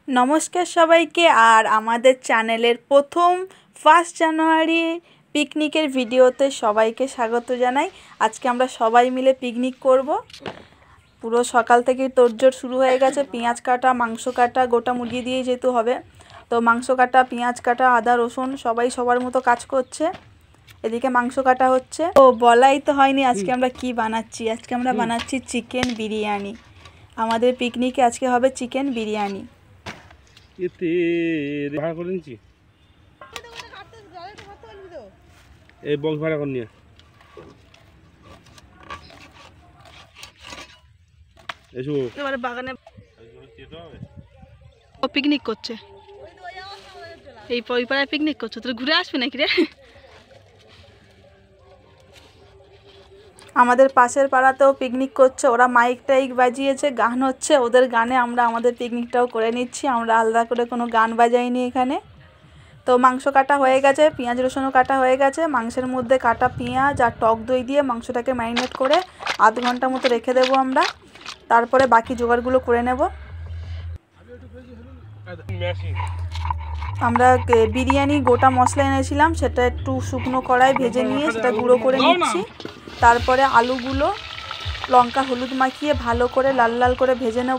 नमस्कार सबाइके और आमादेर चैनेलेर प्रथम 1 জানুয়ারি पिकनिकेर भिडियोते सबाइके स्वागत जानाई। आज के आमरा सबाई मिले पिकनिक करब। पुरो सकाल थेके तोड़जोड़ शुरू हो गेछे। पेঁয়াজ काटा, मांस काटा, गोटा मुरगि दिए जेहेतु होबे तो मांस काटा, पेঁয়াজ काटा, आदा रसुन सबाई सबार मतो काज करछे। एदिके मांस काटा होच्छे। तो बलाई तो हयनि आजके आमरा कि बानाच्छि। आजके आमरा बानाच्छि चिकेन बिरियानी। आमादेर पिकनिके आजके होबे चिकेन बिरियानी। এতে ভাড়া করে নিচ্ছি এই বক্স ভাড়া করে নিয়ে এসো এবারে বাগানে ও পিকনিক করছে এই পরিপাড়ায় পিকনিক করছে তুই ঘুরে আসবি নাকি রে আমাদের পাশের পাড়াতেও পিকনিক করছে ওরা মাইক টাইক বাজিয়েছে গান হচ্ছে ওদের গানে আমরা আমাদের পিকনিকটাও করে নিচ্ছি আমরা আলাদা করে কোনো গান বাজাইনি এখানে তো মাংস কাটা হয়ে গেছে পেঁয়াজ রসুনও কাটা হয়ে গেছে মাংসের মধ্যে কাটা পেঁয়াজ আর টক দই দিয়ে মাংসটাকে ম্যারিনেট করে আধ ঘন্টা মতো রেখে দেব আমরা তারপরে বাকি জোগাড়গুলো করে নেব আমরা বিরিয়ানি গোটা মশলা এনেছিলাম সেটা একটু শুকনো কড়াই ভেজে নিয়ে সেটা গুঁড়ো করে নিচ্ছি তারপরে আলুগুলো লঙ্কা হলুদ মাখিয়ে ভালো করে লাল লাল করে ভেজে নেব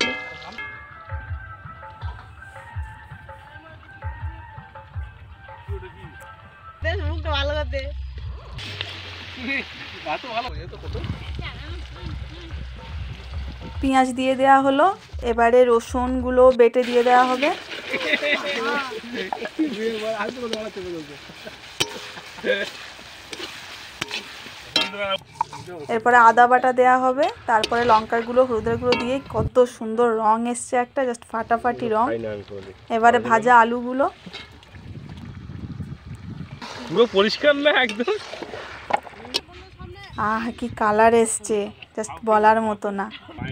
পেঁয়াজ দিয়ে দেওয়া হলো এবারে রসুনগুলো বেটে দিয়ে দেওয়া হবে এরপরে আদা বাটা দেওয়া হবে তারপরে লঙ্কার গুঁড়ো হলুদের গুঁড়ো দিয়ে কত সুন্দর রং এসছে একটা জাস্ট ফাটাফাটি রং এবারে ভাজা আলুগুলো পুরো পরিষ্কার না একদম কি কালার এসছে জাস্ট বলার মতো না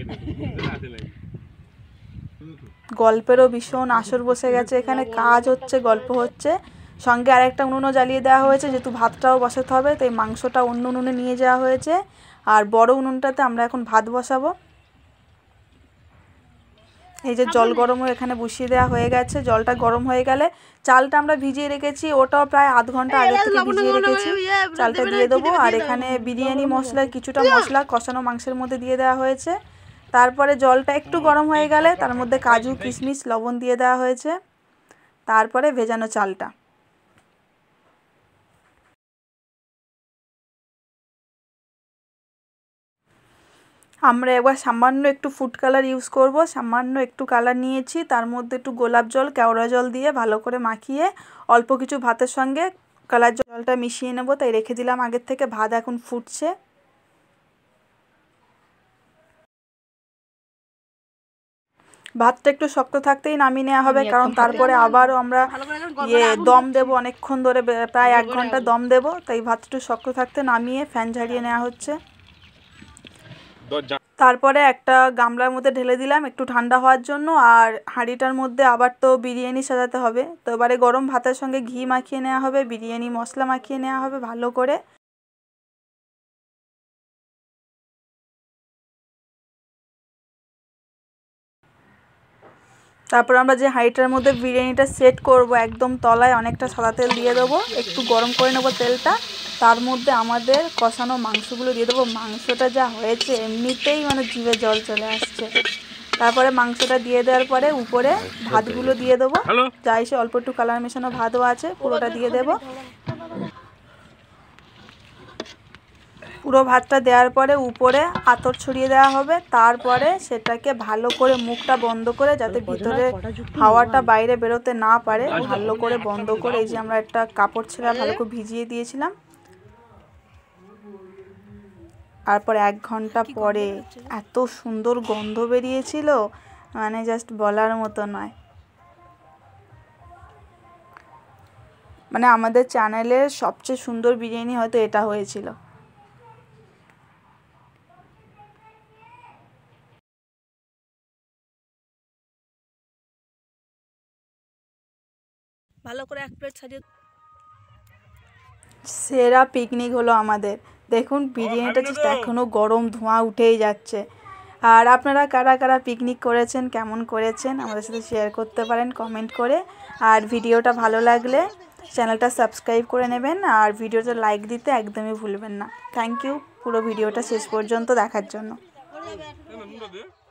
গল্পেরও ভীষণ আসর বসে গেছে এখানে কাজ হচ্ছে গল্প হচ্ছে সঙ্গে আরেকটা উনুনও জ্বালিয়ে দেওয়া হয়েছে যেহেতু ভাতটাও বসাতে হবে তাই মাংসটা অন্য উনুনে নিয়ে যাওয়া হয়েছে আর বড় উনুনটাতে আমরা এখন ভাত বসাবো এই যে জল গরমও এখানে বসিয়ে দেওয়া হয়ে গেছে জলটা গরম হয়ে গেলে চালটা আমরা ভিজিয়ে রেখেছি ওটাও প্রায় আধ ঘন্টা আগে থেকে ভিজিয়ে রেখেছি চালটা দিয়ে দেবো আর এখানে বিরিয়ানি মশলার কিছুটা মশলা কষানো মাংসের মধ্যে দিয়ে দেওয়া হয়েছে তারপরে জলটা একটু গরম হয়ে গেলে তার মধ্যে কাজু কিশমিশ লবণ দিয়ে দেওয়া হয়েছে তারপরে ভেজানো চালটা আমরা একবার সামান্য একটু ফুড কালার ইউজ করব সামান্য একটু কালার নিয়েছি তার মধ্যে একটু গোলাপ জল কেওড়া জল দিয়ে ভালো করে মাখিয়ে অল্প কিছু ভাতের সঙ্গে কালার জলটা মিশিয়ে নেব তাই রেখে দিলাম আগের থেকে ভাত এখন ফুটছে ভাতটা একটু শক্ত থাকতেই নামিয়ে নেওয়া হবে কারণ তারপরে আবারও আমরা দম দেব অনেকক্ষণ ধরে প্রায় 1 ঘন্টা দম দেব তাই ভাতটা একটু শক্ত থাকতে নামিয়ে ফ্যান ঝাড়িয়ে নেওয়া হচ্ছে তারপরে একটা গামলার মধ্যে ঢেলে দিলাম একটু ঠান্ডা হওয়ার জন্য আর হাঁড়িটার মধ্যে আবার তো বিরিয়ানি সাজাতে হবে তো এবারে গরম ভাতের সঙ্গে ঘি মাখিয়ে নেওয়া হবে বিরিয়ানি মশলা মাখিয়ে নেওয়া হবে ভালো করে তারপর আমরা যে হাঁড়িটার মধ্যে বিরিয়ানিটা সেট করব একদম তলায় অনেকটা সাদা তেল দিয়ে দেবো একটু গরম করে নেব তেলটা তার মধ্যে আমাদের কষানো মাংসগুলো দিয়ে দেবো মাংসটা যা হয়েছে এমনিতেই মানে জিভে জল চলে আসছে তারপরে মাংসটা দিয়ে দেওয়ার পরে উপরে ভাতগুলো দিয়ে দেবো যা এসে অল্প একটু কালার মেশানো ভাতও আছে পুরোটা দিয়ে দেবো পুরো ভাতটা দেওয়ার পরে উপরে আতর ছড়িয়ে দেওয়া হবে তারপরে সেটাকে ভালো করে মুখটা বন্ধ করে যাতে ভিতরে হাওয়াটা বাইরে বেরোতে না পারে ভালো করে বন্ধ করে এই যে আমরা একটা কাপড় ছেড়ে ভালো করে ভিজিয়ে দিয়েছিলাম তারপর 1 ঘন্টা পরে এত সুন্দর গন্ধ বেরিয়েছিল মানে জাস্ট বলার মতো নয় মানে আমাদের চ্যানেলের সবচেয়ে সুন্দর বিরিয়ানি হয়তো এটা হয়েছিল ভালো করে 1 প্লেট সাজিয়ে সেরা পিকনিক হলো আমাদের দেখুন বিরিয়ানিটা জাস্ট এখনো গরম ধোঁয়া উঠেই যাচ্ছে আর আপনারা কারা কারা পিকনিক করেছেন, কেমন করেছেন আমাদের সাথে শেয়ার করতে পারেন কমেন্ট করে। আর ভিডিওটা ভালো লাগলে চ্যানেলটা সাবস্ক্রাইব করে নেবেন আর ভিডিওটা লাইক দিতে একদমই ভুলবেন না। থ্যাংক ইউ পুরো ভিডিওটা শেষ পর্যন্ত দেখার জন্য।